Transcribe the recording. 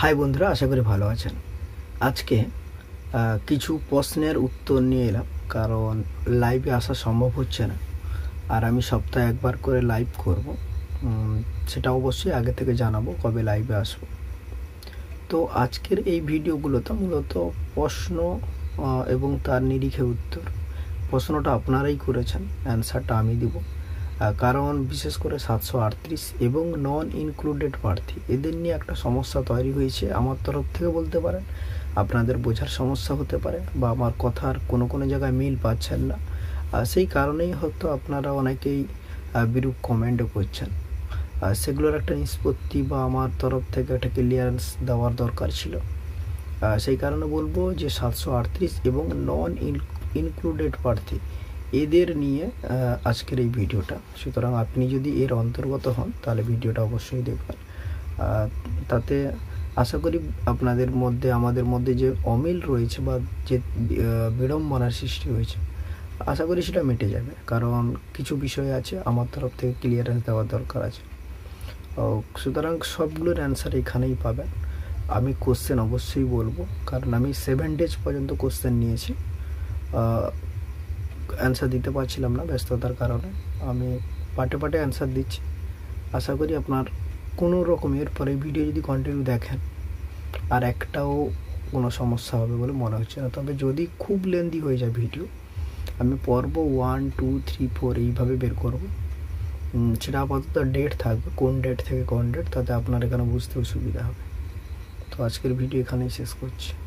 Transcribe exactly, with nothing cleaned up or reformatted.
High বন্ধুরা, আশা করি ভালো আছেন। আজকে কিছু প্রশ্নের উত্তর নিয়ে এলাম, কারণ লাইভে আসা সম্ভব হচ্ছে না। আর আমি সপ্তাহে একবার করে লাইভ করব, সেটা অবশ্যই আগে থেকে জানাবো কবে লাইভে আসবো। তো আজকের এই ভিডিওগুলোতে মূলত প্রশ্ন এবং তার নিরিখে উত্তর। প্রশ্নটা আপনারাই করেছেন, অ্যান্সারটা আমি দিব। কারণ বিশেষ করে সাতশো আটত্রিশ এবং নন ইনক্লুডেড প্রার্থী, এদের নিয়ে একটা সমস্যা তৈরি হয়েছে। আমার তরফ থেকে বলতে পারেন, আপনাদের বোঝার সমস্যা হতে পারে, বা আমার কথার কোনো কোনো জায়গায় মিল পাচ্ছেন না। সেই কারণেই হয়তো আপনারা অনেকেই বিরূপ কমেন্টও করছেন। সেগুলোর একটা নিষ্পত্তি বা আমার তরফ থেকে একটা ক্লিয়ারেন্স দেওয়ার দরকার ছিল। সেই কারণে বলবো যে সাতশো আটত্রিশ এবং নন ইনক্লুডেড প্রার্থী, এদের নিয়ে আজকের এই ভিডিওটা। সুতরাং আপনি যদি এর অন্তর্গত হন তাহলে ভিডিওটা অবশ্যই দেখবেন। তাতে আশা করি আপনাদের মধ্যে আমাদের মধ্যে যে অমিল রয়েছে বা যে বিড়ম্বনার সৃষ্টি হয়েছে, আশা করি সেটা মিটে যাবে। কারণ কিছু বিষয় আছে আমার তরফ থেকে ক্লিয়ারেন্স দেওয়ার দরকার আছে। সুতরাং সবগুলোর অ্যান্সার এখানেই পাবেন। আমি কোশ্চেন অবশ্যই বলবো, কারণ আমি সেভেন ডেজ পর্যন্ত কোশ্চেন নিয়েছি। অ্যান্সার দিতে পারছিলাম না ব্যস্ততার কারণে, আমি পার্টে পার্টে অ্যান্সার দিচ্ছি। আশা করি আপনার কোনো রকমের পরে ভিডিও যদি কন্টিনিউ দেখেন আর একটাও কোনো সমস্যা হবে বলে মনে হচ্ছে না। তবে যদি খুব লেন্দি হয়ে যায় ভিডিও, আমি পর্ব ওয়ান টু থ্রি ফোর এইভাবে বের করব। সেটা আপাতত ডেট থাকবে, কোন ডেট থেকে কোন ডেট, তাতে আপনার এখানে বুঝতেও সুবিধা হবে। তো আজকের ভিডিও এখানেই শেষ করছি।